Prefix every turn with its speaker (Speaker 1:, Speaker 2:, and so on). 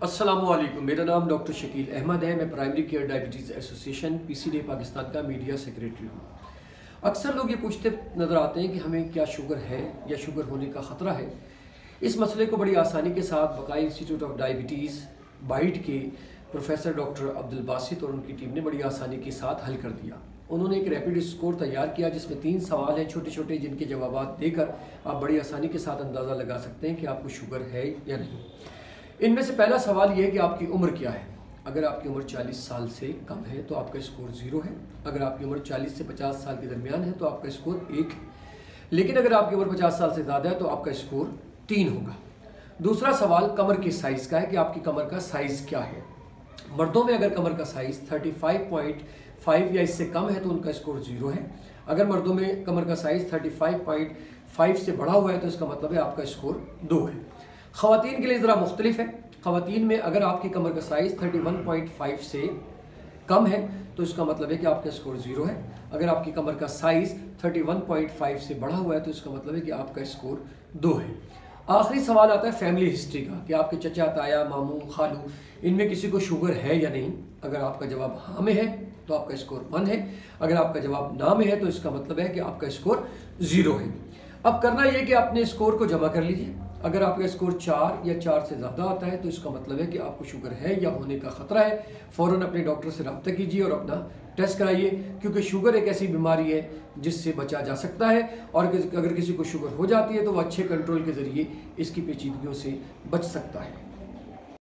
Speaker 1: अस्सलामुअलैकुम, मेरा नाम डॉक्टर शकील अहमद है। मैं primary care diabetes association PCDA Pakistan का मीडिया सेक्रेटरी हूँ। अक्सर लोग ये पूछते नज़र आते हैं कि हमें क्या शुगर है या शुगर होने का ख़तरा है। इस मसले को बड़ी आसानी के साथ बकाई इंस्टीट्यूट ऑफ डायबिटीज़ बाइट के प्रोफेसर डॉक्टर अब्दुल बासित और उनकी टीम ने बड़ी आसानी के साथ हल कर दिया। उन्होंने एक रैपिड स्कोर तैयार किया जिसमें 3 सवाल हैं छोटे छोटे, जिनके जवाब देकर आप बड़ी आसानी के साथ अंदाज़ा लगा सकते हैं कि आपको शुगर है या नहीं। इनमें से पहला सवाल यह है कि आपकी उम्र क्या है। अगर आपकी उम्र 40 साल से कम है तो आपका स्कोर 0 है। अगर आपकी उम्र 40 से 50 साल के दरमियान है तो आपका स्कोर 1 है। लेकिन अगर आपकी उम्र 50 साल से ज़्यादा है तो आपका स्कोर 3 होगा। दूसरा सवाल कमर के साइज़ का है कि आपकी कमर का साइज़ क्या है। मर्दों में अगर कमर का साइज़ 35.5 या इससे कम है तो उनका स्कोर 0 है। अगर मर्दों में कमर का साइज़ 35.5 से बढ़ा हुआ है तो इसका मतलब है आपका स्कोर 2 है। ख़वातीन के लिए ज़रा मुख्तलिफ है। ख़वातीन में अगर आपकी कमर का साइज़ 31.5 से कम है तो इसका मतलब है कि आपका स्कोर 0 है। अगर आपकी कमर का साइज़ 31.5 से बढ़ा हुआ है तो इसका मतलब है कि आपका स्कोर 2 है। आखिरी सवाल आता है फैमिली हिस्ट्री का कि आपके चचा, ताया, मामू, खालू इनमें किसी को शुगर है या नहीं। अगर आपका जवाब हाँ में है तो आपका स्कोर 1 है। अगर आपका जवाब ना में है तो इसका मतलब है कि आपका स्कोर 0 है। अब करना यह कि अपने स्कोर को जमा कर लीजिए। अगर आपका स्कोर 4 या 4 से ज़्यादा आता है तो इसका मतलब है कि आपको शुगर है या होने का ख़तरा है। फ़ौरन अपने डॉक्टर से रब्ता कीजिए और अपना टेस्ट कराइए, क्योंकि शुगर एक ऐसी बीमारी है जिससे बचा जा सकता है और अगर किसी को शुगर हो जाती है तो वह अच्छे कंट्रोल के ज़रिए इसकी पेचीदगियों से बच सकता है।